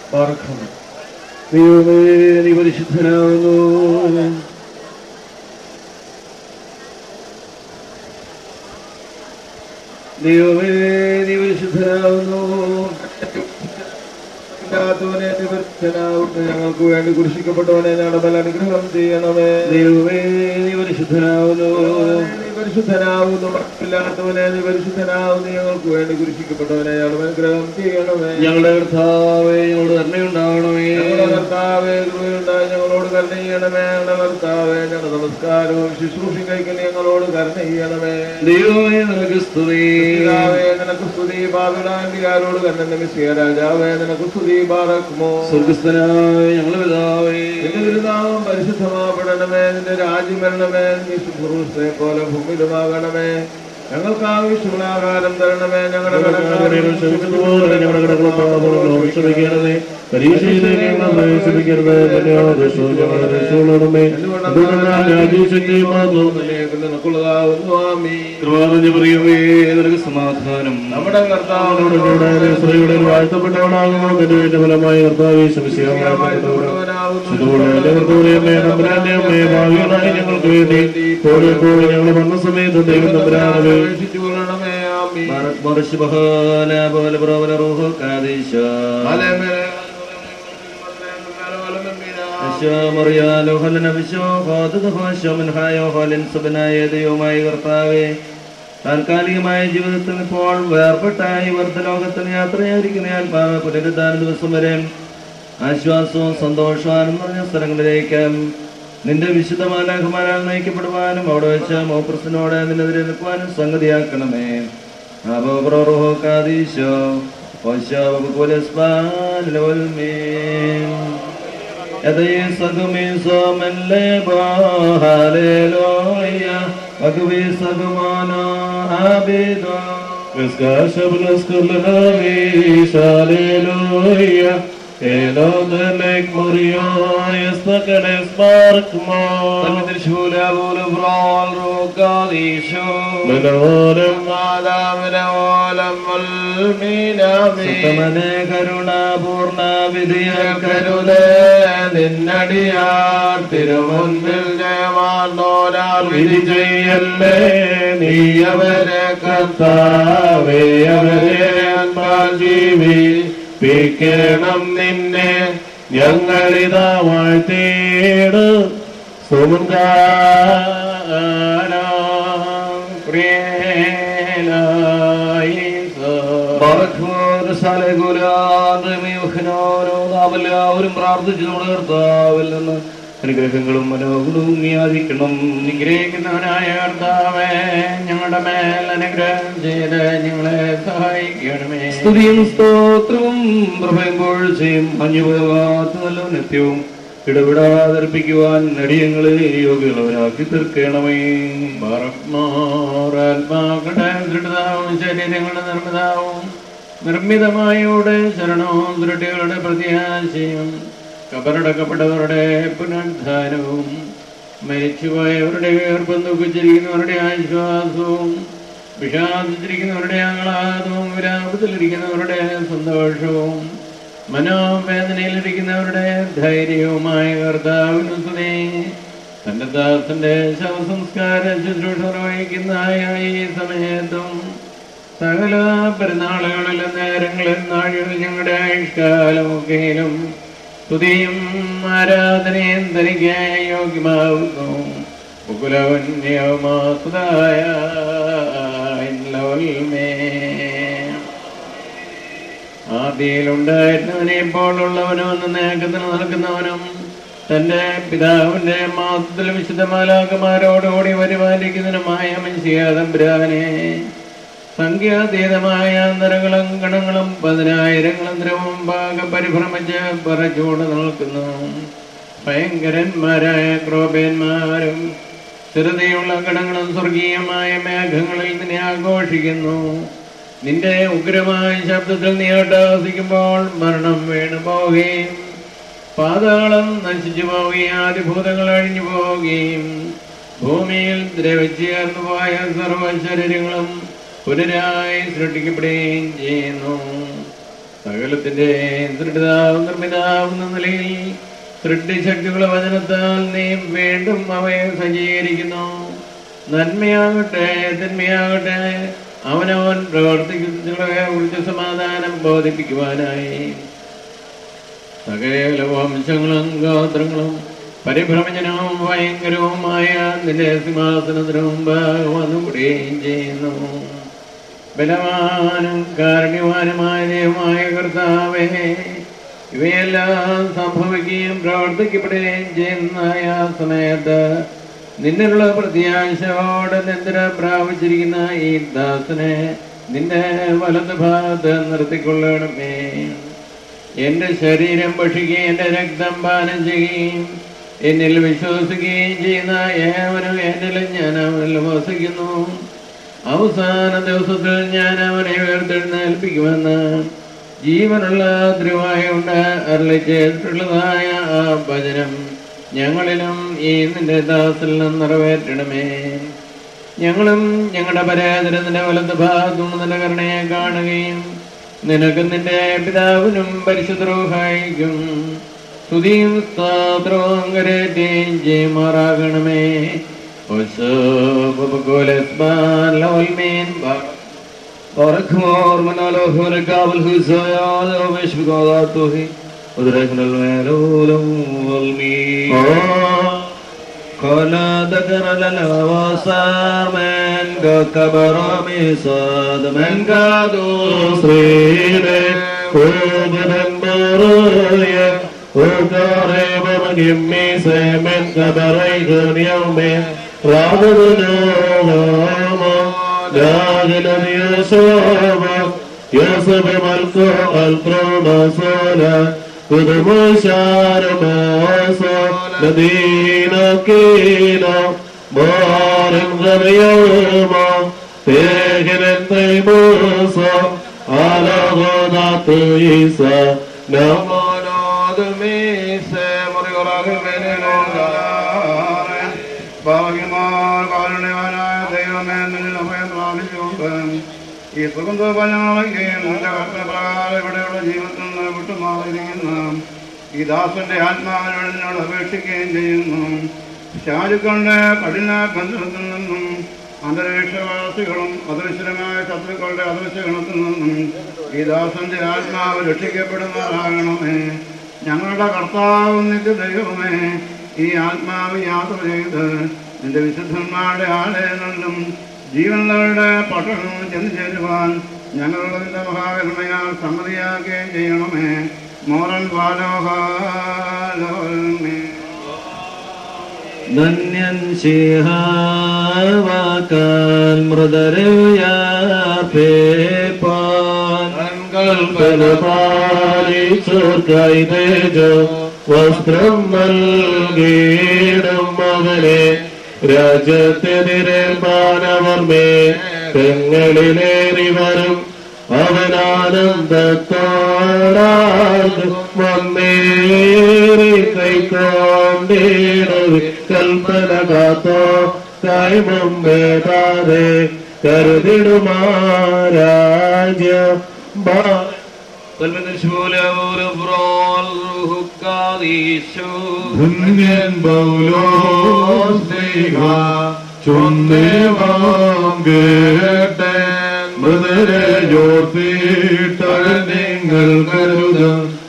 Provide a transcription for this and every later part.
പാർക്കണം. ദൈവമേ നീ പരിശുദ്ധനാവുന്നു. ദൈവമേ നീ പരിശുദ്ധനാവുന്നു. ഞങ്ങൾക്ക് വേണ്ടി കുരിശിക്കപ്പെട്ടവനെ ഞങ്ങളുടെ അനുഗ്രഹം ചെയ്യണമേ. ദൈവമേ നീ പരിശുദ്ധനാവുന്നു. പരിശുദ്ധനാവുന്നു. ഇല്ലാത്തവനെ നീ പരിശുദ്ധനാവുന്നു. ഞങ്ങൾക്ക് വേണ്ടി കുരിശിക്കപ്പെട്ടവനെ ഞങ്ങളുടെ അനുഗ്രഹം ചെയ്യണമേ. ഞങ്ങളുടെ കർത്താവേ ഞങ്ങളോട് കരുണയുണ്ടാവണമേ. ഞങ്ങളുടെ കർത്താവേ കൃപയുണ്ടായി ഞങ്ങളോട് കരുണ ചെയ്യണമേ. ഞങ്ങളുടെ കർത്താവേ ഞങ്ങളുടെ നമസ്കാരവും ശുശ്രൂഷയും കഴിക്കുന്ന ഞങ്ങളോട് കരുണ ചെയ്യണമേ. ദൈവമേ നിനക്ക് സ്തുതി. നിനക്ക് സ്തുതി. പാപികളാരോട് കരുണ മിശിഹ രാജാവേ നിനക്ക് സ്തുതി. ബാറക്കുമോ. സ്വർഗ്ഗസ്ഥനായ ഞങ്ങളുടെ പിതാവേ നിന്റെ തിരുനാമം പരിശുദ്ധമാപ്പെടണമേ. നിന്റെ രാജ്യം വരണമേ. നീ ശുശ്രൂഷയെ പോലെ ഭൂമിയിലുമാകണമേ. ഞങ്ങൾക്ക് ആവശ്യമുള്ള ആഹാരം തരണമേ. ഞങ്ങളുടെ ക്ഷമിക്കണമേ. പരീക്ഷയിലേക്ക് സമാധാനം. നമ്മുടെ കർത്താവിനോട് വാഴ്ത്തപ്പെട്ടവനാകുമോ ഫലമായി കർത്താവേ ഭാവികളായി ഞങ്ങൾക്ക് വേണ്ടി ഞങ്ങളുടെ മരണസമയത്ത് ദൈവം തമ്പുരാനെ കർത്താവേ താൽക്കാലികമായ ജീവിതത്തിൽ ഇപ്പോൾ വേർപെട്ടായി വർദ്ധലോകത്തിൽ യാത്രയായിരിക്കുന്ന ആത്മാവ് പുനരുദ്ധാന ദിവസം വരെ ആശ്വാസവും സന്തോഷവാനും നിറഞ്ഞ സ്ഥലങ്ങളിലേക്ക് നിന്റെ വിശുദ്ധ മാലാഖമാരാൽ നയിക്കപ്പെടുവാനും അവിടെ വെച്ച് മോപ്രസിനോട് നിന്നെതിരെ നിൽക്കുവാനും സംഗതിയാക്കണമേ. Elodelijk Morion is the Kenesmarkmo. Shula Bulabral Rokadisho. Melodem Adam Olam Minami. Satamane Karuna Purna Vidya Karule Ninnadia Tirumun Viljaman Nora Vidjayelle Niyavere Kantave Yavere Anpajivi. പിക്കണം നിന്നെ ഞങ്ങളിതാ വാഴ്ത്തേട് എല്ലാവരും പ്രാർത്ഥിച്ചു നമ്മുടെ കർത്താവിൽ നിന്ന് അനുഗ്രഹങ്ങളും മനോഗുണവും യാചിക്കണം. നിഗ്രഹിക്കുന്നവനായ കർത്താവേ ഞങ്ങളുടെ മേൽ അനുഗ്രഹം ചെയ്ത് ഞങ്ങളെ സഹായിക്കണമേ. സ്തുതിയും സ്തോത്രവും പ്രഭയും പൊഴിച്ചയും മഞ്ഞുപോകാത്ത നല്ല നിത്യവും ഇടപെടാതർപ്പിക്കുവാൻ നടിയങ്ങളെ യോഗ്യമുള്ളവരാക്കി തീർക്കണമേ. ആത്മാക്കളുടെ ദൃഢതാവും ശരീരങ്ങളുടെ നിർമ്മിതാവും നിർമ്മിതമായോടെ ശരണവും ദൃഢികളുടെ പ്രത്യാശയും കബറടക്കപ്പെട്ടവരുടെ പുനരുദ്ധാനവും മരിച്ചുപോയവരുടെ ഉയർപ്പും ദുഃഖിച്ചിരിക്കുന്നവരുടെ ആശ്വാസവും വിഷാദിച്ചിരിക്കുന്നവരുടെ ആഹ്ലാദവും വിലാപത്തിലിരിക്കുന്നവരുടെ സന്തോഷവും മനോവേദനയിലിരിക്കുന്നവരുടെ ധൈര്യവുമായ കർത്താവിനു സ്തുതി. തന്റെ ദാസന്റെ ശവസംസ്കാര ശുശ്രൂഷ നിർവഹിക്കുന്ന ഈ സമയത്തും സകല പെരുന്നാളുകളിലും നേരങ്ങളിൽ നാഴികളിൽ ഞങ്ങളുടെ ആയുഷ്കാലമൊക്കെയിലും സ്തുതിയും ആരാധനയും തനിക്കായ യോഗ്യമാവുന്നു. ആദിയിലുണ്ടായിരുന്നവനെ പോലുള്ളവനും നേക്കത്തിൽ നിൽക്കുന്നവനും തന്റെ പിതാവിന്റെ മാസത്തിൽ വിശുദ്ധ മാലാഖമാരോടുകൂടി പരിപാലിക്കുന്നതിനുമായ മനുഷ്യ തമ്പുരാനെ സംഖ്യാതീതമായ നിരകളും ഗണങ്ങളും 10,000 ദ്രവം പാകം പരിഭ്രമിച്ച് പറച്ചൂട് നിൽക്കുന്നു. ഭയങ്കരന്മാരായ ക്രോപേന്മാരും സ്ഥിരതയുള്ള ഗണങ്ങളും സ്വർഗീയമായ മേഘങ്ങളിൽ നിന്നെ ആഘോഷിക്കുന്നു. നിന്റെ ഉഗ്രമായ ശബ്ദത്തിൽ നീ അട്ടഹസിക്കുമ്പോൾ മരണം വീണു പോവുകയും പാതാളം നശിച്ചു പോവുകയും ആദിഭൂതങ്ങൾ അഴിഞ്ഞു പോവുകയും ഭൂമിയിൽ ദ്രവിച്ചേർന്നു പോയ സർവശരീരങ്ങളും പുനരായി സൃഷ്ടിക്കപ്പെടുകയും ചെയ്യുന്നു. സകലത്തിന്റെ നിർമ്മിതാവുന്ന നിലയിൽ സൃഷ്ടിശക്തികളുടെ വചനത്താൽ നീ വീണ്ടും അവയെ സജ്ജീകരിക്കുന്നു. നന്മയാകട്ടെ തിന്മയാകട്ടെ അവനവൻ പ്രവർത്തിക്കുന്നതിനെ കുറിച്ച് സമാധാനം ബോധിപ്പിക്കുവാനായി സകല വംശങ്ങളും ഗോത്രങ്ങളും പരിഭ്രമജനവും ഭയങ്കരവുമായ നിന്റെ സിംഹാസനത്തിനു മുമ്പ് വന്നുകൂടുകയും ചെയ്യുന്നു. ബലവാനും കാരുണ്യവാനുമായ ദൈവമായ കർത്താവേ, ഇവയെല്ലാം സംഭവിക്കുകയും പ്രവർത്തിക്കപ്പെടുകയും ചെയ്യുന്നതായ സമയത്ത് നിന്നുള്ള പ്രത്യാശയോടെ നിദ്ര പ്രാപിച്ചിരിക്കുന്ന ഈ ദാസനെ നിന്റെ വലത് ഭാഗത്ത് നിർത്തിക്കൊള്ളണമേ. എന്റെ ശരീരം ഭക്ഷിക്കുകയും എന്റെ രക്തം പാനം ചെയ്യുകയും എന്നിൽ വിശ്വസിക്കുകയും ചെയ്യുന്ന ഏവനും എന്നിലും ഞാൻ അവനിൽ വസിക്കുന്നു. അവസാന ദിവസത്തിൽ ഞാൻ അവനെ ഉയർത്തെഴുന്നേൽപ്പിക്കുമെന്ന് ജീവനുള്ള ദ്രുവായുണ്ട് അരുളി ചെയ്തിട്ടുള്ളതായ ആ വചനം ഞങ്ങളിലും ഈ നിന്റെ ദാസിൽ നിന്ന് നിറവേറ്റണമേ. ഞങ്ങളും ഞങ്ങളുടെ പരാജയത്തിന്റെ വലത്ത് ഭാഗത്തുനിന്ന് നിന്റെ കരുണയെ കാണുകയും നിനക്ക് നിന്റെ പിതാവിനും പരിശുദ്ധ റൂഹായിക്കും സ്തുതിയും സ്തോത്രവും കരേറ്റുകയും ചെയ്യുമാറാകണമേ. Barakmor manalo hurakabul husayal omesh bigadaatuhi udraknal melulum walmi Kala dakara lalawasar men ga kabarami sad men ga dusrine Kubadan baruye Ukare babagimmi se men kabarai gunyaume Radadunama Dagilad yasaba Yasab malko al-prona sola Kudumu sharmasa Nadina kina Marim ghariyama Tegirin taymusa Ala godatu isa Namanad mise Marigoragil menilogare Bhavagimar Karunevanaya Devamen ഈ സുഗന്ധ പഞ്ഞങ്ങളെയും ഇവിടെയുള്ള ജീവിതത്തിൽ നിന്ന് വിട്ടുമാറിയിരിക്കുന്ന ഈ ദാസന്റെ ആത്മാവിനോട് അപേക്ഷിക്കുകയും ചെയ്യുന്നു. ശാചുക്കളുടെ കഠിന ബന്ധനത്തിൽ നിന്നും അന്തരീക്ഷവാസികളും അദൃശ്യമായ ശത്രുക്കളുടെ അദൃശ്യഗണത്തിൽ നിന്നും ഈ ദാസന്റെ ആത്മാവ് രക്ഷിക്കപ്പെടുന്നതാകണമേ. ഞങ്ങളുടെ കർത്താവ് നിന്റെ ദൈവമേ, ഈ ആത്മാവ് യാത്ര ചെയ്ത് നിന്റെ വിശുദ്ധന്മാരുടെ ആലയങ്ങളിലും ജീവനുള്ളവരുടെ പട്ടണം ചെന്നു ചേരുവാൻ ഞങ്ങളുടെ മഹാകരുണയാൽ സമ്മതിയാക്കുകയും ചെയ്യണമേ. മോറൻ പാലോഹാലോൽമേ ധന്യൻ ശിഹാവാക്കാൽ മൃദരവ്യാപേപ്പാൻ കൽപ്പനപാലിച്ചോർക്കായി തേജോ വസ്ത്രം നൽകിയിടും മകനെ രാജ്യത്തിരേൽപ്പാനവർ മേഘങ്ങളിലേറി വരും അവനാനന്ദത്തോടാത് വന്നേറി കൈക്കൊണ്ടിടവി കൽപ്പന കാത്തോ കൈമുമ്പേതാതെ കരുതിടുമാരാജ്യ ധന്യൻ പൗലോസ്ലീഹ ചൊന്നേവാം കേട്ടൻ മൃദരയോർത്തിട്ട നിങ്ങൾ കരുത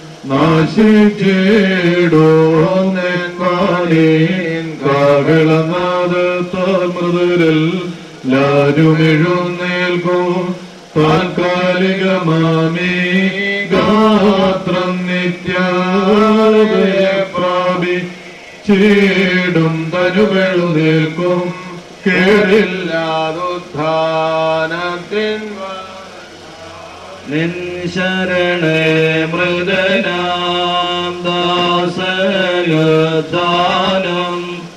നാശിച്ചിടോന്നെൻ കാകളനാദത്താൽ മൃദരിൽ ലാരുമെഴുന്നേൽക്കും താൽക്കാലികമാമീ ഗാത്രം നിത്യാലയ പ്രാപിച്ചിടും തനുവെഴുന്നേൽക്കും കേടില്ലാതുദ്ധാനത്തിൻ നിൻ ശരണേ മൃദനാം ദാസഗാനം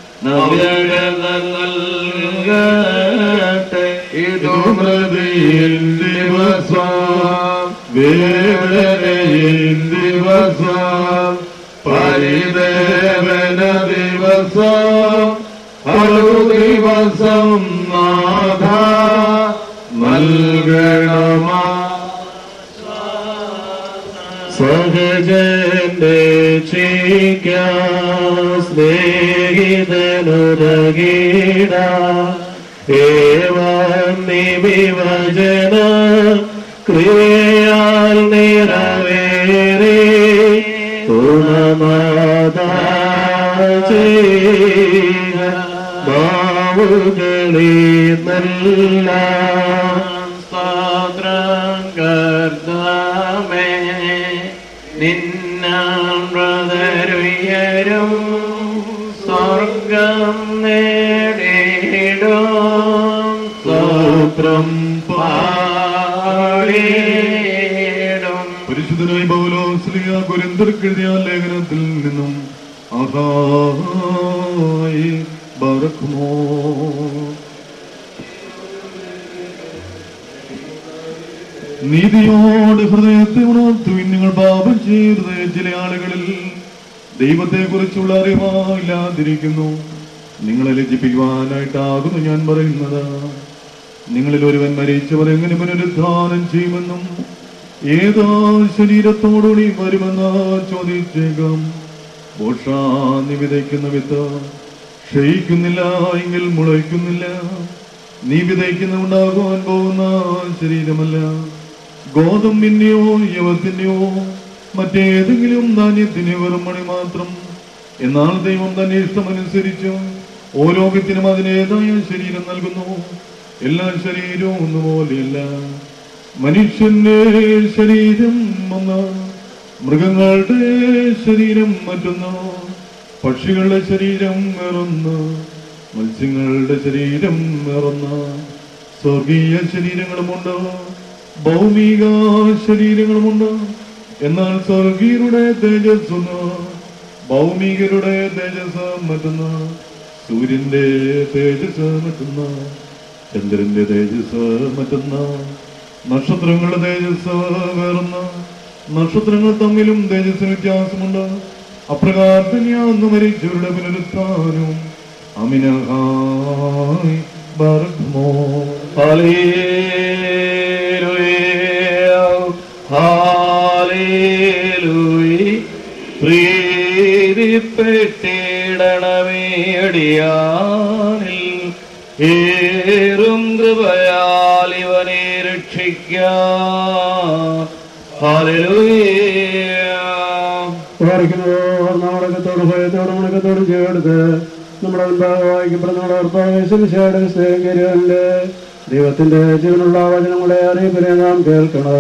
നവ്യഗതൽകട്ടെ ഇതു മൃതിയിൽ ദിവസം വേദനയിൽ ദിവസം പരിദേവന ദിവസം ഒരു ദിവസം നാഥ നൽകണമാ സഹജന്റെ ചിക്ക സ്നേഹിതനുരകീട ഏവം നിവിവചന ക്രിയയാൽ നിറവേറി മാവുകളിൽ നല്ല സ്തോത്രം കർത്താവേ, നിന്നാം ബ്രദരുയരും സ്വർഗം നേടിയിടും സ്തോത്രം പാടിയിടും. പരിശുദ്ധനായ പൗലോസ്ലീഹ കൊരിന്ത്യർക്കെഴുതിയ ലേഖനത്തിൽ നിന്നും ആഹായി ബറക്കുമോ. നീതിയോട് ഹൃദയത്തെ ഉണർത്തുവിൻ. നിങ്ങൾ പാപം ചെയ്തത് ചില ആളുകളിൽ ദൈവത്തെ കുറിച്ചുള്ള അറിവില്ലാതിരിക്കുന്നു. നിങ്ങളെ ലജ്ജിപ്പിക്കുവാനായിട്ടാകുന്നു ഞാൻ പറയുന്നത്. നിങ്ങളിൽ ഒരുവൻ മരിച്ചവർ എങ്ങനെ പുനരുദ്ധാനം ചെയ്യുമെന്നും ഏതാ ശരീരത്തോടുകൂടി വരുമെന്ന് ചോദിച്ചേക്കാം. ബോഷാ, നീ വിതയ്ക്കുന്ന വിത്ത് ക്ഷയിക്കുന്നില്ല എങ്കിൽ മുളയ്ക്കുന്നില്ല. നീ വിതയ്ക്കുന്ന ഉണ്ടാകുവാൻ പോകുന്ന ശരീരമല്ല, ഗോതമ്പിന്റെയോ യവത്തിന്റെയോ മറ്റേതെങ്കിലും ധാന്യത്തിന് വെറും മണി മാത്രം. എന്നാൽ ദൈവം തന്റെ ഇഷ്ടമനുസരിച്ച് ഓരോ വിത്തിനും അതിനേതായ ശരീരം നൽകുന്നു. എല്ലാ ശരീരവും ഒന്നുപോലെയല്ല. മനുഷ്യന്റെ ശരീരം ഒന്ന്, മൃഗങ്ങളുടെ ശരീരം മറ്റൊന്ന്, പക്ഷികളുടെ ശരീരം വേറൊന്ന്, മത്സ്യങ്ങളുടെ ശരീരം വേറൊന്ന്. സ്വർഗീയ ശരീരങ്ങളുമുണ്ട്, ഭൗമിക ശരീരങ്ങളുമുണ്ട്. എന്നാൽ സ്വർഗീയരുടെ തേജസ് ഒന്ന്, ഭൗമികരുടെ തേജസ് മറ്റൊന്ന്. സൂര്യന്റെ തേജസ് മറ്റൊന്ന്, ചന്ദ്രന്റെ തേജസ് മറ്റൊന്ന്, നക്ഷത്രങ്ങളുടെ തേജസ് വേറൊന്ന്. നക്ഷത്രങ്ങൾ തമ്മിലും തേജസ്സിന് വ്യത്യാസമുണ്ട്. അപ്രകാരം തന്നെയാന്ന് മരിച്ചവരുടെ പുനരുത്ഥാനവും. അമിനഹായ് ബർഗ്മോ. പ്രീതിപ്പെട്ടിടണമേടിയാനിൽ ഏറും കൃപയാൽ ഇവനെ രക്ഷിക്കാം. നാടകത്തോടും ഭയത്തോടും മുടക്കത്തോടും ചേർത്ത് നമ്മുടെ മുൻപാകെ വായിക്കപ്പെടുന്ന സ്നേഹിക്കരുവല്ലേ. ദൈവത്തിന്റെ ജീവനുള്ള വചനങ്ങളെ അറിയിപ്പിനെ നാം കേൾക്കണം.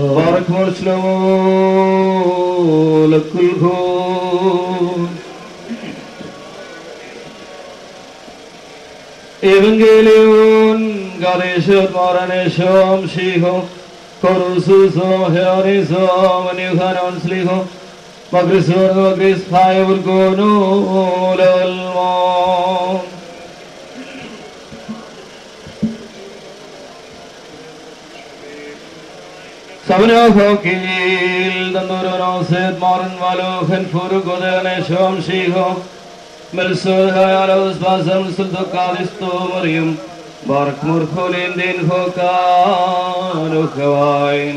Evangelion Gadeshot Maraneshom Shiho Korususo Heonisom Anuhanon Sliho Magrisur Magris Hayurgono Lalmon. Savanahokil Danduron Sed Maran Valohan Furugodaneshom Shiho Mersur Hayalos Basam Sultokadisto Marium Bark Murkolin Din Hokanukawain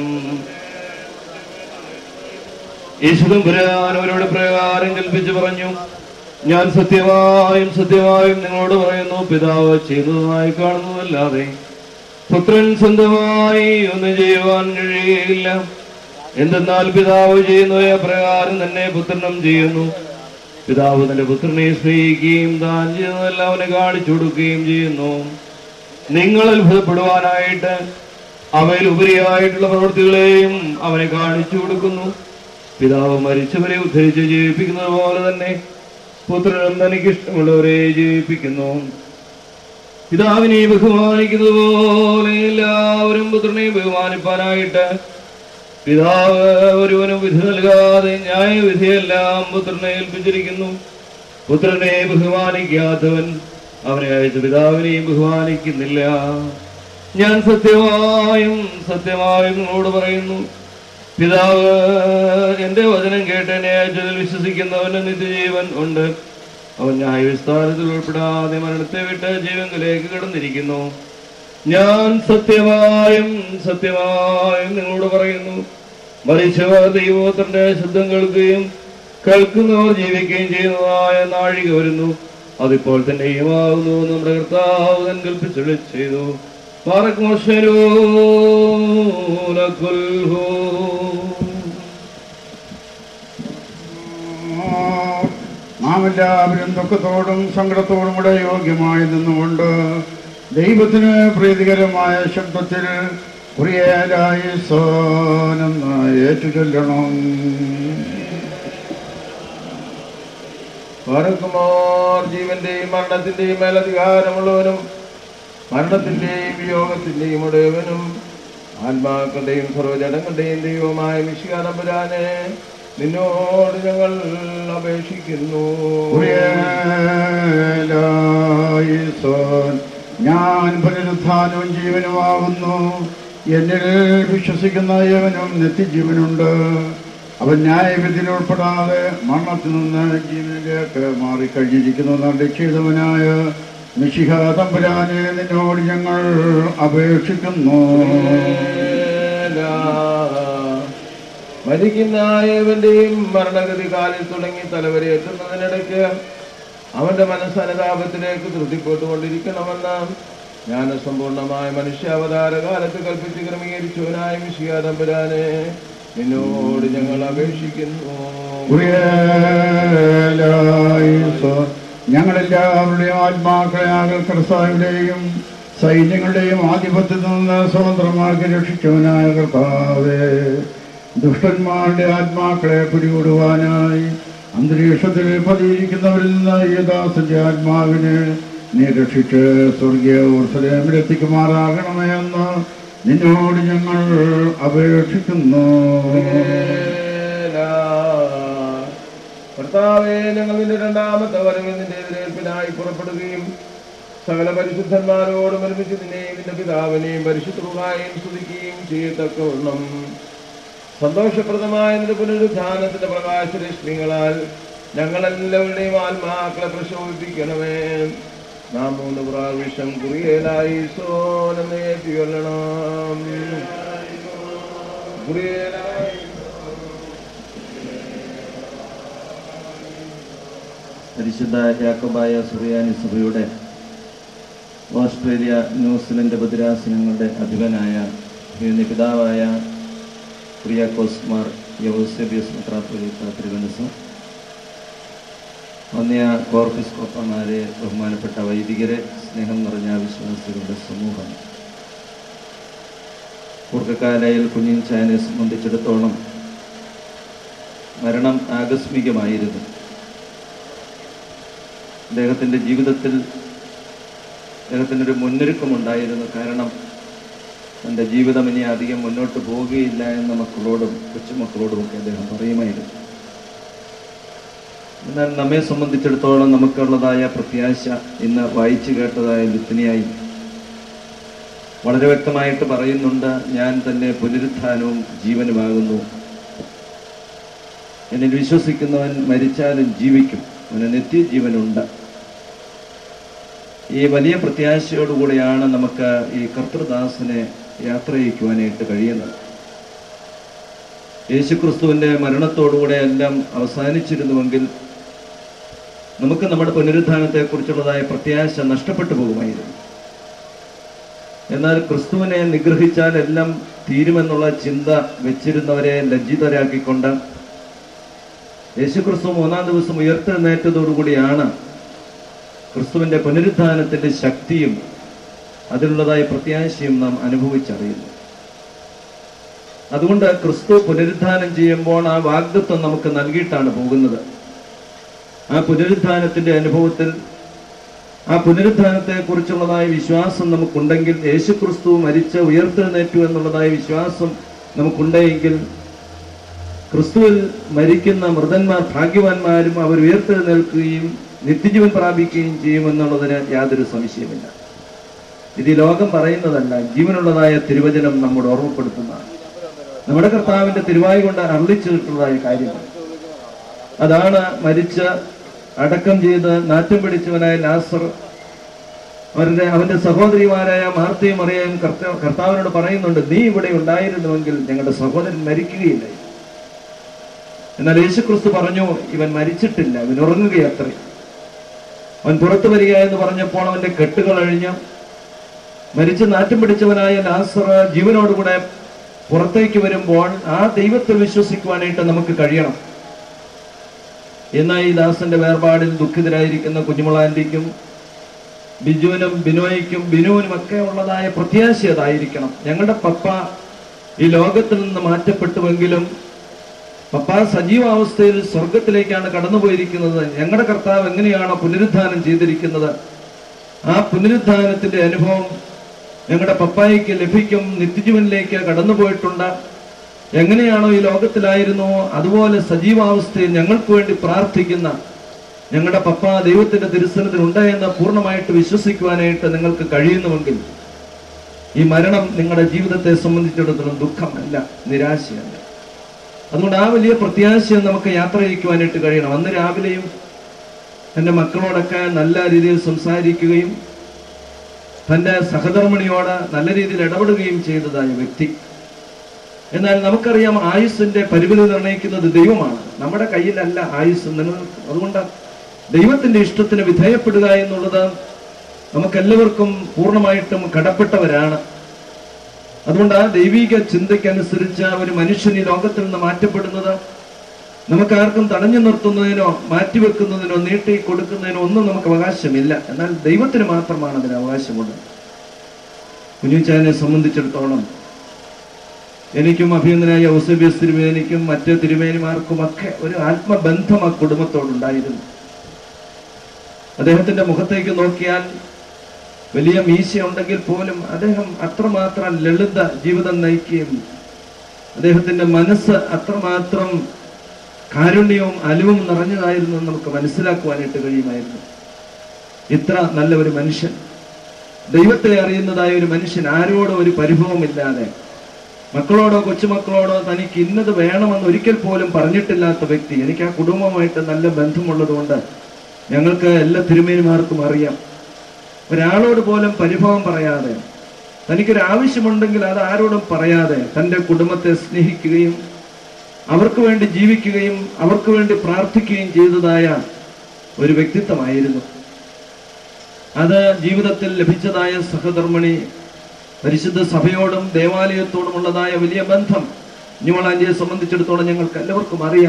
Ishudum Brian Prayer and Pilpijaranyu Yan Satyavayim Satyavayim Ninodu Pidava Chidu Ikarnu Lade Putran Sandavai Unijivan Rila in the Nalpidava Jino Prayer and the Neputranam Jino പിതാവ് തന്റെ പുത്രനെ സ്നേഹിക്കുകയും താൻ ചെയ്യുന്നതെല്ലാം അവനെ കാണിച്ചു കൊടുക്കുകയും ചെയ്യുന്നു. നിങ്ങൾ അത്ഭുതപ്പെടുവാനായിട്ട് അവയിൽ ഉപരിയായിട്ടുള്ള പ്രവൃത്തികളെയും അവനെ കാണിച്ചു കൊടുക്കുന്നു. പിതാവ് മരിച്ചവരെ ഉദ്ധരിച്ച് ജീവിപ്പിക്കുന്നത് പോലെ തന്നെ പുത്രനും തനിക്കിഷ്ടമുള്ളവരെ ജീവിപ്പിക്കുന്നു. പിതാവിനെ ബഹുമാനിക്കുന്നത് പോലെ എല്ലാവരും പുത്രനെ ബഹുമാനിപ്പാനായിട്ട് പിതാവ് ഒരുവനും വിധി നൽകാതെ ന്യായവിധിയെല്ലാം പുത്രനെ ഏൽപ്പിച്ചിരിക്കുന്നു. പുത്രനെ ബഹുമാനിക്കാത്തവൻ അവനെ അയച്ച പിതാവിനെയും ബഹുമാനിക്കുന്നില്ല. ഞാൻ സത്യമായും സത്യമായും നിങ്ങളോട് പറയുന്നു, പിതാവ് എന്റെ വചനം കേട്ട് എന്നെ അയച്ചതിൽ വിശ്വസിക്കുന്നവന് നിത്യജീവൻ ഉണ്ട്. അവൻ ന്യായവിസ്താരത്തിൽ ഉൾപ്പെടാതെ മരണത്തെ വിട്ട് ജീവനിലേക്ക് കടന്നിരിക്കുന്നു. ഞാൻ സത്യമായും സത്യമായും നിങ്ങളോട് പറയുന്നു, മരിച്ചവർ ദൈവത്തിന്റെ ശബ്ദം കേൾക്കുകയും കേൾക്കുന്നവർ ജീവിക്കുകയും ചെയ്യുന്നതായ നാഴിക വരുന്നു. അതിപ്പോൾ തന്നെയുമാകുന്നു. നമ്മുടെ കർത്താവ് തൻ കൽപ്പിച്ചു ചെയ്തു. നാം എല്ലാവരും ദുഃഖത്തോടും സങ്കടത്തോടും കൂടെ യോഗ്യമായി നിന്നുകൊണ്ട് ദൈവത്തിന് പ്രീതികരമായ ശബ്ദത്തിൽ പ്രിയരായി സോനെന്ന് ഏറ്റുചൊല്ലണം. പാറക്കുമാർ ജീവന്റെയും മരണത്തിന്റെയും മേലധികാരമുള്ളവനും മരണത്തിന്റെയും യോഗത്തിന്റെയും ഉടയവനും ആത്മാക്കളുടെയും സർവ്വജടങ്ങളുടെയും ദൈവമായ മിശിഹാ തമ്പുരാനെ നിന്നോട് ഞങ്ങൾ അപേക്ഷിക്കുന്നു. ഞാൻ പുനരുത്ഥാനവും ജീവനുമാകുന്നു. എന്നിൽ വിശ്വസിക്കുന്ന ഏവനും നിത്യജീവനുണ്ട്. അവൻ ന്യായവിധിയിൽ ഉൾപ്പെടാതെ മരണത്തിൽ നിന്ന് ജീവനിലേക്ക് മാറിക്കഴിഞ്ഞിരിക്കുന്നു. നിശ്ചിതവനായ മിശിഹാ തമ്പുരാനെ നിന്നോട് ഞങ്ങൾ അപേക്ഷിക്കുന്നു. മരിക്കുന്ന ഏവന്റെയും മരണഗതി കാലിൽ തുടങ്ങി തലവരെ എത്തുന്നതിനിടയ്ക്ക് അവന്റെ മനസ്സനുതാപത്തിലേക്ക് തൃപ്തിപ്പെട്ടുകൊണ്ടിരിക്കണമെന്ന് ജ്ഞാനസമ്പൂർണമായ മനുഷ്യാവതാര കാലത്ത് കൽപ്പിച്ച് ക്രമീകരിച്ചവനായ മിശിഹാ തമ്പുരാനെ നിന്നോട് ഞങ്ങൾ അപേക്ഷിക്കുന്നു. ഞങ്ങളെല്ലാവരുടെയും ആത്മാക്കളെ ആകൽ കർത്താവിന്റെയും സൈന്യങ്ങളുടെയും ആധിപത്യത്തിൽ നിന്ന് സ്വതന്ത്രമാക്കി രക്ഷിച്ചവനായ കർത്താവേ, ദുഷ്ടന്മാരുടെ ആത്മാക്കളെ പിടികൂടുവാനായി അന്തരീക്ഷത്തിൽ പതിയിരിക്കുന്നവരിൽ നിന്ന് യേദാസന്റെ ആത്മാവിനെ നീ രക്ഷിച്ച് സ്വർഗീയ ഊർസലേമിലെത്തിക്കുമാറാകണമേ എന്ന് നിന്നോട് ഞങ്ങൾ അപേക്ഷിക്കുന്നു. കർത്താവേ, ഞങ്ങൾ നിന്റെ രണ്ടാമത്തെ വരവിൽ നിന്റെ എതിരേൽപ്പിനായി പുറപ്പെടുകയും സകല പരിശുദ്ധന്മാരോടും ഒരുമിച്ച് നിന്നെയും നിന്റെ പിതാവിനെയും പരിശുദ്ധമായും സ്തുതിക്കുകയും ചെയ്യത്തക്കവണ്ണം സന്തോഷപ്രദമായ നിന്റെ പുനരുത്ഥാനത്തിന്റെ പ്രകാശരശ്മികളാൽ ഞങ്ങളെല്ലാവരുടെയും ആത്മാക്കളെ പ്രശോഭിപ്പിക്കണമേ. നാം 3 പ്രാവശ്യം കുറിയേലായി സോനെന്ന് ഏറ്റുകൊള്ളണം. പരിശുദ്ധ യാക്കോബായ സുറിയാനി സഭയുടെ ഓസ്ട്രേലിയ ന്യൂസിലൻഡ് ഭദ്രാസനങ്ങളുടെ അധിപനായ പിതാവായ കുര്യാക്കോസ് മാർ യൗസേബിയസ് മെത്രാപ്പൊലീത്ത തിരുവനന്തപുരം, വന്യ കോർപ്പിസ്കോപ്പമാരെ, ബഹുമാനപ്പെട്ട വൈദികരെ, സ്നേഹം നിറഞ്ഞ വിശ്വാസികളുടെ സമൂഹം, കൂർക്കക്കാലയിൽ കുഞ്ഞിൻ ചായനെ സംബന്ധിച്ചിടത്തോളം മരണം ആകസ്മികമായിരുന്നു. അദ്ദേഹത്തിൻ്റെ ജീവിതത്തിൽ അദ്ദേഹത്തിനൊരു മുന്നൊരുക്കമുണ്ടായിരുന്നു. കാരണം തൻ്റെ ജീവിതം ഇനി അധികം മുന്നോട്ട് പോവുകയില്ല എന്ന മക്കളോടും കൊച്ചുമക്കളോടുമൊക്കെ അദ്ദേഹം പറയുമായിരുന്നു. എന്നാൽ നമ്മെ സംബന്ധിച്ചിടത്തോളം നമുക്കുള്ളതായ പ്രത്യാശ ഇന്ന് വായിച്ചു കേട്ടതായ ലുത്തിനിയായി വളരെ വ്യക്തമായിട്ട് പറയുന്നുണ്ട്. ഞാൻ തന്നെ പുനരുത്ഥാനവും ജീവനുമാകുന്നു. എന്നിൽ വിശ്വസിക്കുന്നവൻ മരിച്ചാലും ജീവിക്കും, അവന് നിത്യജീവനുണ്ട്. ഈ വലിയ പ്രത്യാശയോടുകൂടിയാണ് നമുക്ക് ഈ കർത്തൃദാസനെ യാത്രയിക്കുവാനായിട്ട് കഴിയുന്നത്. യേശുക്രിസ്തുവിൻ്റെ മരണത്തോടുകൂടെ എല്ലാം അവസാനിച്ചിരുന്നുവെങ്കിൽ നമുക്ക് നമ്മുടെ പുനരുത്ഥാനത്തെക്കുറിച്ചുള്ളതായ പ്രത്യാശ നഷ്ടപ്പെട്ടു പോകുമായിരുന്നു. എന്നാൽ ക്രിസ്തുവിനെ നിഗ്രഹിച്ചാൽ എല്ലാം തീരുമെന്നുള്ള ചിന്ത വെച്ചിരുന്നവരെ ലജ്ജിതരാക്കിക്കൊണ്ട് യേശുക്രിസ്തു 3-ാം ദിവസം ഉയർത്തെഴുന്നേറ്റതോടുകൂടിയാണ് ക്രിസ്തുവിൻ്റെ പുനരുത്ഥാനത്തിൻ്റെ ശക്തിയും അതിലുള്ളതായ പ്രത്യാശയും നാം അനുഭവിച്ചറിയുന്നു. അതുകൊണ്ട് ക്രിസ്തു പുനരുത്ഥാനം ചെയ്യുമ്പോൾ ആ വാഗ്ദത്വം നമുക്ക് നൽകിയിട്ടാണ് പോകുന്നത്. ആ പുനരുത്ഥാനത്തിൻ്റെ അനുഭവത്തിൽ ആ പുനരുത്ഥാനത്തെക്കുറിച്ചുള്ളതായ വിശ്വാസം നമുക്കുണ്ടെങ്കിൽ, യേശുക്രിസ്തു മരിച്ച് ഉയർത്തെഴുന്നേറ്റു എന്നുള്ളതായ വിശ്വാസം നമുക്കുണ്ടെങ്കിൽ ക്രിസ്തുവിൽ മരിക്കുന്ന മൃതന്മാർ ഭാഗ്യവാന്മാരും അവർ ഉയർത്തെഴുന്നേൽക്കുകയും നിത്യജീവൻ പ്രാപിക്കുകയും ചെയ്യുമെന്നുള്ളതിന് യാതൊരു സംശയമില്ല. ഇത് ഈ ലോകം പറയുന്നതല്ല, ജീവനുള്ളതായ തിരുവചനം നമ്മോട് ഓർമ്മപ്പെടുത്തുന്നതാണ്. നമ്മുടെ കർത്താവിന്റെ തിരുവായി കൊണ്ട് അരുളിച്ചിട്ടുള്ളതായ കാര്യങ്ങൾ അതാണ്. മരിച്ച് അടക്കം ചെയ്ത് നാറ്റം പിടിച്ചവനായ ലാസർ അവന്റെ സഹോദരിമാരായ മാർത്തയും മറിയയും കർത്താവിനോട് പറയുന്നുണ്ട്, നീ ഇവിടെ ഉണ്ടായിരുന്നുവെങ്കിൽ ഞങ്ങളുടെ സഹോദരൻ മരിക്കുകയില്ലായി. എന്നാൽ യേശുക്രിസ്തു പറഞ്ഞു, ഇവൻ മരിച്ചിട്ടില്ല, ഇവൻ ഉറങ്ങുകയത്രേ. അവൻ പുറത്തു വരിക എന്ന് പറഞ്ഞപ്പോൾ അവന്റെ കെട്ടുകൾ അഴിഞ്ഞ് മരിച്ച് നാറ്റം പിടിച്ചവനായ ലാസർ ജീവനോടുകൂടെ പുറത്തേക്ക് വരുമ്പോൾ ആ ദൈവത്തിൽ വിശ്വസിക്കുവാനായിട്ട് നമുക്ക് കഴിയണം. എന്നാൽ ഈ ദാസന്റെ വേർപാടിൽ ദുഃഖിതരായിരിക്കുന്ന കുഞ്ഞുമളാന്റിക്കും ബിജുവിനും ബിനോയ്ക്കും ബിനുവിനും ഒക്കെ ഉള്ളതായ പ്രത്യാശ അതായിരിക്കണം. ഞങ്ങളുടെ പപ്പ ഈ ലോകത്തിൽ നിന്ന് മാറ്റപ്പെട്ടുവെങ്കിലും പപ്പ സജീവാവസ്ഥയിൽ സ്വർഗത്തിലേക്കാണ് കടന്നുപോയിരിക്കുന്നത്. ഞങ്ങളുടെ കർത്താവ് എങ്ങനെയാണോ പുനരുദ്ധാനം ചെയ്തിരിക്കുന്നത്, ആ പുനരുദ്ധാനത്തിന്റെ അനുഭവം ഞങ്ങളുടെ പപ്പായ്ക്ക് ലഭിക്കും. നിത്യജീവനിലേക്ക് കടന്നുപോയിട്ടുണ്ട്. എങ്ങനെയാണോ ഈ ലോകത്തിലായിരുന്നു അതുപോലെ സജീവാവസ്ഥയിൽ ഞങ്ങൾക്ക് വേണ്ടി പ്രാർത്ഥിക്കുന്ന ഞങ്ങളുടെ പപ്പ ദൈവത്തിന്റെ തിരുസന്നിധിയിൽ ഉണ്ടായെന്ന് പൂർണ്ണമായിട്ട് വിശ്വസിക്കുവാനായിട്ട് നിങ്ങൾക്ക് കഴിയുന്നുവെങ്കിൽ ഈ മരണം നിങ്ങളുടെ ജീവിതത്തെ സംബന്ധിച്ചിടത്തോളം ദുഃഖമല്ല, നിരാശയല്ല. അതുകൊണ്ട് ആ വലിയ പ്രത്യാശ നമുക്ക് യാത്ര ചെയ്യിക്കുവാനായിട്ട് കഴിയണം. അന്ന് രാവിലെയും എൻ്റെ മക്കളോടൊക്കെ നല്ല രീതിയിൽ സംസാരിക്കുകയും തൻ്റെ സഹധർമ്മിണിയോട് നല്ല രീതിയിൽ ഇടപെടുകയും ചെയ്തതായ വ്യക്തി. എന്നാൽ നമുക്കറിയാം, ആയുസ്സിന്റെ പരിമിതി നിർണ്ണയിക്കുന്നത് ദൈവമാണ്, നമ്മുടെ കയ്യിലല്ല ആയുസ് നിലനിൽക്കുന്നത്. അതുകൊണ്ട് ദൈവത്തിന്റെ ഇഷ്ടത്തിന് വിധേയപ്പെടുക എന്നുള്ളത് നമുക്കെല്ലാവർക്കും പൂർണ്ണമായിട്ടും കടപ്പെട്ടവരാണ്. അതുകൊണ്ട് ആ ദൈവിക ചിന്തയ്ക്കനുസരിച്ച് ഒരു മനുഷ്യൻ ഈ ലോകത്തിൽ നിന്ന് മാറ്റപ്പെടുന്നത് നമുക്കാർക്കും തടഞ്ഞു നിർത്തുന്നതിനോ മാറ്റിവെക്കുന്നതിനോ നീട്ടി കൊടുക്കുന്നതിനോ ഒന്നും നമുക്ക് അവകാശമില്ല. എന്നാൽ ദൈവത്തിന് മാത്രമാണ് അതിന് അവകാശമുള്ളത്. കുഞ്ഞുച്ചാനെ സംബന്ധിച്ചിടത്തോളം എനിക്കും അഭിനന്ദനായ ഔസേബിയസ് തിരുമേനിക്കും മറ്റ് തിരുമേനിമാർക്കുമൊക്കെ ഒരു ആത്മബന്ധം ആ കുടുംബത്തോടുണ്ടായിരുന്നു. അദ്ദേഹത്തിന്റെ മുഖത്തേക്ക് നോക്കിയാൽ വലിയ മീശയുണ്ടെങ്കിൽ പോലും അദ്ദേഹം അത്രമാത്രം ലളിത ജീവിതം നയിക്കുകയും അദ്ദേഹത്തിന്റെ മനസ്സ് അത്രമാത്രം കാരുണ്യവും അലിവും നിറഞ്ഞതായിരുന്നു നമുക്ക് മനസ്സിലാക്കുവാനായിട്ട് കഴിയുമായിരുന്നു. ഇത്ര നല്ല ഒരു മനുഷ്യൻ, ദൈവത്തെ അറിയുന്നതായ ഒരു മനുഷ്യൻ, ആരോടോ ഒരു പരിഭവമില്ലാതെ, മക്കളോടോ കൊച്ചുമക്കളോടോ തനിക്ക് ഇന്നത് വേണമെന്ന് ഒരിക്കൽ പോലും പറഞ്ഞിട്ടില്ലാത്ത വ്യക്തി. എനിക്ക് ആ കുടുംബമായിട്ട് നല്ല ബന്ധമുള്ളത് കൊണ്ട് ഞങ്ങൾക്ക് എല്ലാ തിരുമേനിമാർക്കും അറിയാം. ഒരാളോട് പോലും പരിഭവം പറയാതെ, തനിക്കൊരാവശ്യമുണ്ടെങ്കിൽ അത് ആരോടും പറയാതെ തൻ്റെ കുടുംബത്തെ സ്നേഹിക്കുകയും അവർക്ക് വേണ്ടി ജീവിക്കുകയും അവർക്ക് വേണ്ടി പ്രാർത്ഥിക്കുകയും ചെയ്തതായ ഒരു വ്യക്തിത്വമായിരുന്നു. അത് ജീവിതത്തിൽ ലഭിച്ചതായ സഹധർമ്മിണി പരിശുദ്ധ സഭയോടും ദേവാലയത്തോടുമുള്ളതായ വലിയ ബന്ധം കുഞ്ഞുമളാന്റിയെ സംബന്ധിച്ചിടത്തോളം ഞങ്ങൾക്ക് എല്ലാവർക്കും അറിയാം.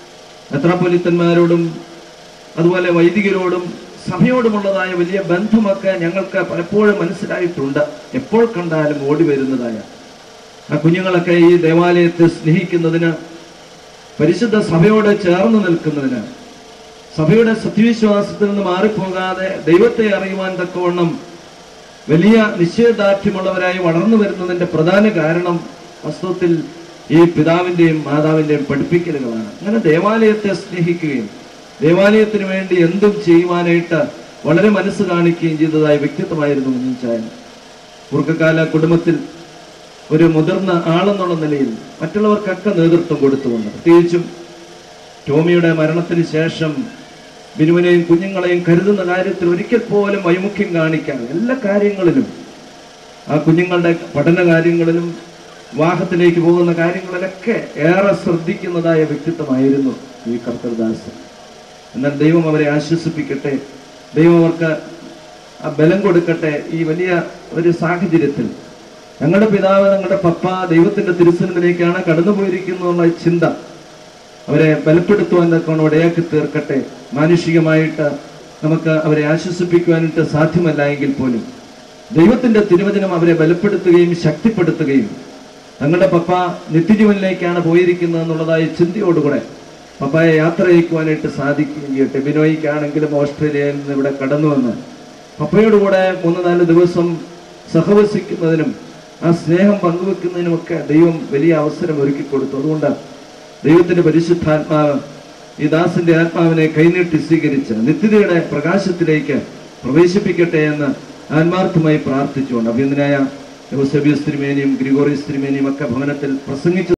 മെത്രാപ്പൊലീത്തന്മാരോടും അതുപോലെ വൈദികരോടും സഭയോടുമുള്ളതായ വലിയ ബന്ധമൊക്കെ ഞങ്ങൾക്ക് പലപ്പോഴും മനസ്സിലായിട്ടുണ്ട്. എപ്പോൾ കണ്ടാലും ഓടി വരുന്നതായ ആ കുഞ്ഞുങ്ങളൊക്കെ ഈ ദേവാലയത്തെ സ്നേഹിക്കുന്നതിന്, പരിശുദ്ധ സഭയോട് ചേർന്ന് നിൽക്കുന്നതിന്, സഭയുടെ സത്യവിശ്വാസത്തിൽ നിന്ന് മാറിപ്പോകാതെ ദൈവത്തെ അറിയുവാൻ തക്കവണ്ണം വലിയ നിശ്ചയദാർഢ്യമുള്ളവരായി വളർന്നു വരുന്നതിന്റെ പ്രധാന കാരണം വാസ്തവത്തിൽ ഈ പിതാവിന്റെയും മാതാവിന്റെയും പഠിപ്പിക്കലുകളാണ്. അങ്ങനെ ദേവാലയത്തെ സ്നേഹിക്കുകയും ദേവാലയത്തിന് വേണ്ടി എന്തും ചെയ്യുവാനായിട്ട് വളരെ മനസ്സ് കാണിക്കുകയും ചെയ്തതായ വ്യക്തിത്വമായിരുന്നു കുഞ്ഞിച്ചായൻ. പൂർവ്വകാല കുടുംബത്തിൽ ഒരു മുതിർന്ന ആളെന്നുള്ള നിലയിൽ മറ്റുള്ളവർക്കൊക്കെ നേതൃത്വം കൊടുത്തുകൊണ്ട്, പ്രത്യേകിച്ചും ടോമിയുടെ മരണത്തിന് ശേഷം ബിനുവിനെയും കുഞ്ഞുങ്ങളെയും കരുതുന്ന കാര്യത്തിൽ ഒരിക്കൽ പോലും വൈമുഖ്യം കാണിക്കാൻ എല്ലാ കാര്യങ്ങളിലും, ആ കുഞ്ഞുങ്ങളുടെ പഠന കാര്യങ്ങളിലും വിവാഹത്തിലേക്ക് പോകുന്ന കാര്യങ്ങളിലൊക്കെ ഏറെ ശ്രദ്ധിക്കുന്നതായ വ്യക്തിത്വമായിരുന്നു ഈ കർത്തൃദാസൻ. എന്നാൽ ദൈവം അവരെ ആശ്വസിപ്പിക്കട്ടെ, ദൈവം അവർക്ക് ആ ബലം കൊടുക്കട്ടെ. ഈ വലിയ ഒരു സാഹചര്യത്തിൽ ഞങ്ങളുടെ പിതാവ്, ഞങ്ങളുടെ പപ്പ ദൈവത്തിന്റെ തിരുസന്നിധിയിലേക്കാണ് കടന്നുപോയിരിക്കുന്നുള്ള ചിന്ത അവരെ ബലപ്പെടുത്തുവാൻ തക്കവണ്ണം ഇടയാക്കി തീർക്കട്ടെ. മാനുഷികമായിട്ട് നമുക്ക് അവരെ ആശ്വസിപ്പിക്കുവാനായിട്ട് സാധ്യമല്ല എങ്കിൽ പോലും ദൈവത്തിന്റെ തിരുവചനം അവരെ ബലപ്പെടുത്തുകയും ശക്തിപ്പെടുത്തുകയും തങ്ങളുടെ പപ്പ നിത്യജീവനിലേക്കാണ് പോയിരിക്കുന്നത് എന്നുള്ളതായ ചിന്തയോടുകൂടെ പപ്പായെ യാത്ര അയക്കുവാനായിട്ട് സാധിക്കുകയും ചെയ്യട്ടെ. ബിനോയ്ക്കാണെങ്കിലും ഓസ്ട്രേലിയയിൽ നിന്ന് ഇവിടെ കടന്നു വന്ന് പപ്പയോടുകൂടെ 3-4 ദിവസം സഹവസിക്കുന്നതിനും ആ സ്നേഹം പങ്കുവെക്കുന്നതിനുമൊക്കെ ദൈവം വലിയ അവസരം ഒരുക്കി കൊടുത്തു. അതുകൊണ്ട് ദൈവത്തിന്റെ പരിശുദ്ധാത്മാവ് ഈ ദാസന്റെ ആത്മാവിനെ കൈനീട്ടി സ്വീകരിച്ച് നിത്യതയുടെ പ്രകാശത്തിലേക്ക് പ്രവേശിപ്പിക്കട്ടെ എന്ന് ആത്മാർത്ഥമായി പ്രാർത്ഥിച്ചുകൊണ്ട് അഭിനന്ദനായ ഔസേബിയസ് തിരുമേനിയും ഗ്രിഗോറിയസ് തിരുമേനിയും ഒക്കെ ഭവനത്തിൽ പ്രസംഗിച്ചു.